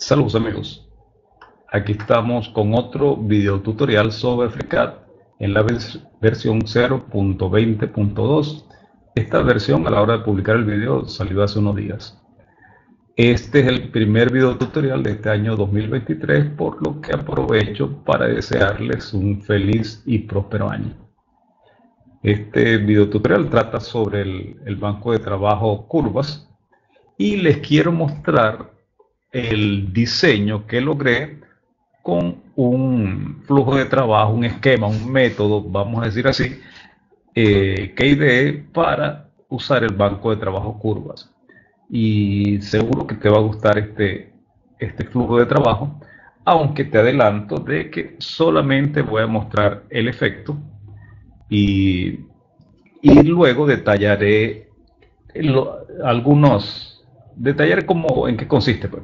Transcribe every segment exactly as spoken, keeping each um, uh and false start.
Saludos amigos, aquí estamos con otro video tutorial sobre FreeCAD en la vers versión cero punto veinte punto dos. Esta versión, a la hora de publicar el video, salió hace unos días. Este es el primer video tutorial de este año dos mil veintitrés, por lo que aprovecho para desearles un feliz y próspero año. Este video tutorial trata sobre el, el banco de trabajo Curvas y les quiero mostrar el diseño que logré con un flujo de trabajo, un esquema, un método, vamos a decir así, eh, que ideé para usar el banco de trabajo Curvas. Y seguro que te va a gustar este, este flujo de trabajo, aunque te adelanto de que solamente voy a mostrar el efecto y, y luego detallaré lo, algunos, detallaré cómo, en qué consiste. Pues.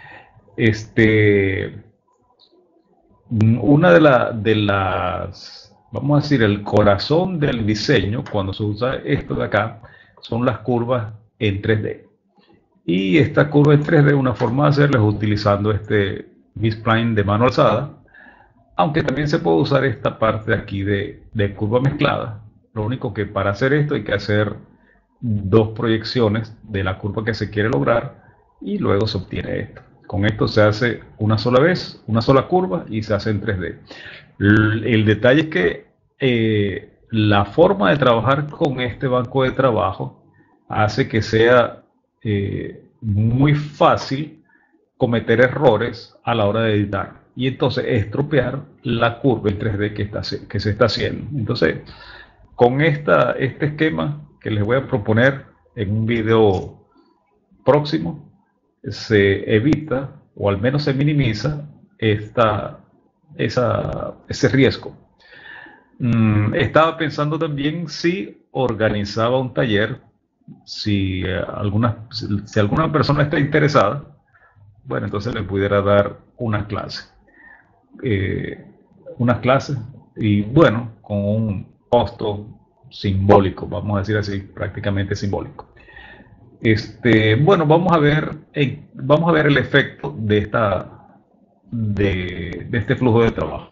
Este, una de, la, de las, vamos a decir, el corazón del diseño, cuando se usa esto de acá, son las curvas en tres D. Y esta curva en tres D, una forma de hacerla es utilizando este B-spline de mano alzada, aunque también se puede usar esta parte de aquí de, de curva mezclada. Lo único que para hacer esto hay que hacer dos proyecciones de la curva que se quiere lograr y luego se obtiene esto. Con esto se hace una sola vez, una sola curva y se hace en tres D. El, el detalle es que eh, la forma de trabajar con este banco de trabajo hace que sea eh, muy fácil cometer errores a la hora de editar y entonces estropear la curva en tres D que, está, que se está haciendo. Entonces, con esta, este esquema que les voy a proponer en un video próximo, se evita o al menos se minimiza esta, esa, ese riesgo. Mm, estaba pensando también si organizaba un taller, si, eh, alguna, si, si alguna persona está interesada, bueno, entonces le pudiera dar una clase. Eh, unas clases y bueno, con un costo simbólico, vamos a decir así, prácticamente simbólico. Este, bueno, vamos a ver, eh, vamos a ver el efecto de esta, de, de este flujo de trabajo.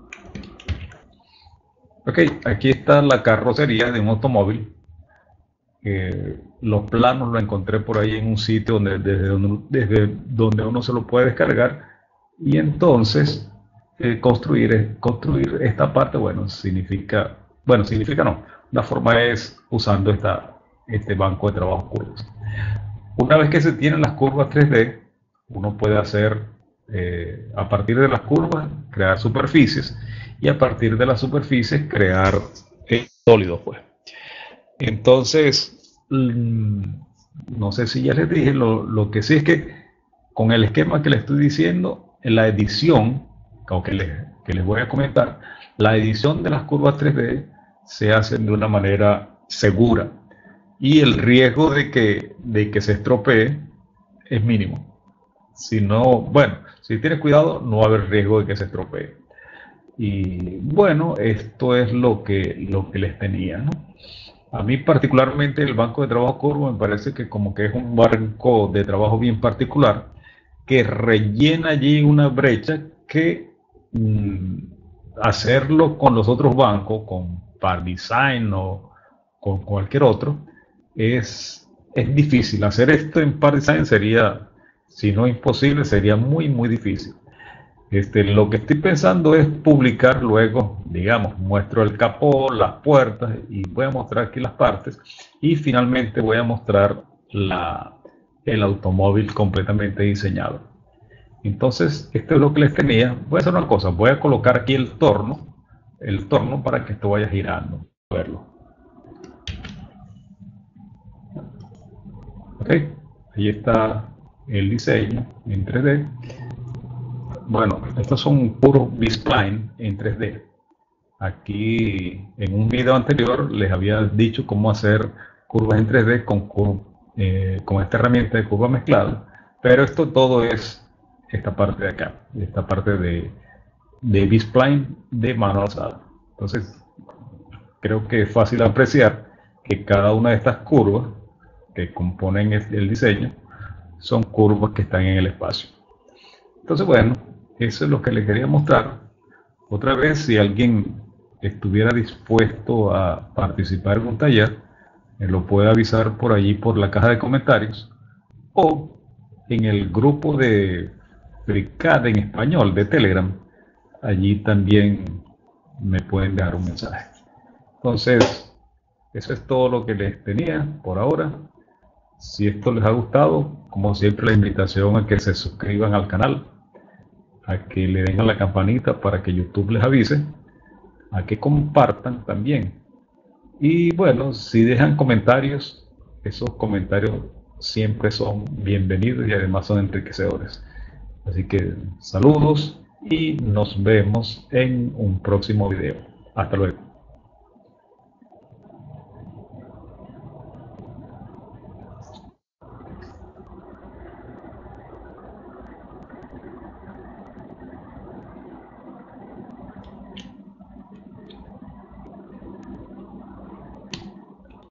Ok, aquí está la carrocería de un automóvil. Eh, los planos los encontré por ahí en un sitio donde, desde, donde, desde donde uno se lo puede descargar y entonces eh, construir, construir esta parte, bueno, significa, bueno, significa no, la forma es usando esta este banco de trabajo curvas. Una vez que se tienen las curvas tres D, uno puede hacer, eh, a partir de las curvas, crear superficies y a partir de las superficies crear el sólido, pues. Entonces, no sé si ya les dije, lo, lo que sí es que con el esquema que les estoy diciendo, en la edición, o que les, que les voy a comentar, la edición de las curvas tres D se hace de una manera segura. Y el riesgo de que, de que se estropee es mínimo. Si no, bueno, si tienes cuidado, no va a haber riesgo de que se estropee. Y bueno, esto es lo que, lo que les tenía, ¿no? A mí particularmente el banco de trabajo curvo me parece que como que es un banco de trabajo bien particular que rellena allí una brecha que mmm, hacerlo con los otros bancos, con ParDesign o con cualquier otro, Es, es difícil. Hacer esto en ParDesign sería, si no imposible, sería muy, muy difícil. Este, lo que estoy pensando es publicar luego, digamos, muestro el capó, las puertas y voy a mostrar aquí las partes y finalmente voy a mostrar la, el automóvil completamente diseñado. Entonces, esto es lo que les tenía. Voy a hacer una cosa, voy a colocar aquí el torno, el torno para que esto vaya girando. A verlo. Ok, ahí está el diseño en tres D. Bueno, estos son puros B-spline en tres D. Aquí en un video anterior les había dicho cómo hacer curvas en tres D con, eh, con esta herramienta de curva mezclada, pero esto todo es esta parte de acá, esta parte de, de B-spline de mano alzada. Entonces, creo que es fácil apreciar que cada una de estas curvas que componen el diseño son curvas que están en el espacio. Entonces, bueno, eso es lo que les quería mostrar. Otra vez, si alguien estuviera dispuesto a participar en un taller, me lo puede avisar por allí por la caja de comentarios o en el grupo de FreeCAD en español de Telegram. Allí también me pueden dejar un mensaje. Entonces, eso es todo lo que les tenía por ahora. Si esto les ha gustado, como siempre, la invitación a que se suscriban al canal, a que le den a la campanita para que YouTube les avise, a que compartan también. Y bueno, si dejan comentarios, esos comentarios siempre son bienvenidos y además son enriquecedores. Así que saludos y nos vemos en un próximo video. Hasta luego.